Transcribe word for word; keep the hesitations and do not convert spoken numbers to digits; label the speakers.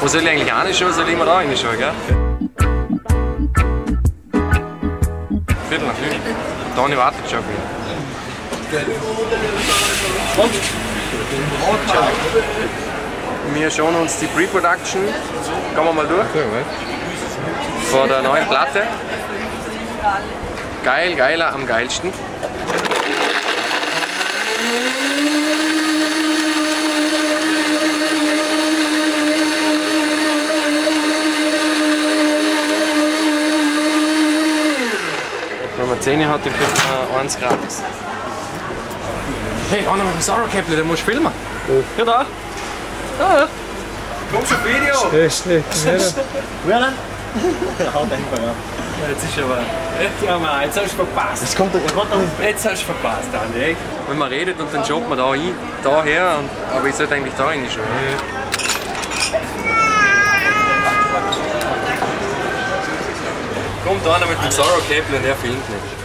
Speaker 1: Wo soll ich eigentlich reinschauen? Soll ich immer da reinschauen, gell? Viertel nach fünf. Dani wartet schon wieder. Und? Wir schauen uns die Pre-Production, gehen wir mal durch, von der neuen Platte. Geil, geiler, am geilsten. Wenn man zehn hat, dann kriegt man eins gratis. Hey, einer mit dem Sarah-Käppli, den musst du filmen. Oh. Ja, da. Da, ja. Komm zum Video!
Speaker 2: Schlecht, schlecht.
Speaker 3: Wer denn? Ja, denkbar, ja.
Speaker 1: Jetzt ist aber. Ja, Mann, jetzt hast du verpasst.
Speaker 3: Jetzt kommt der Gott noch.
Speaker 1: Jetzt hast du verpasst, Andi. Wenn man redet und dann schaut man da hin, da her, und, aber ich sollte eigentlich da rein schauen. Kommt einer mit dem Sarah-Käppli und der filmt nicht.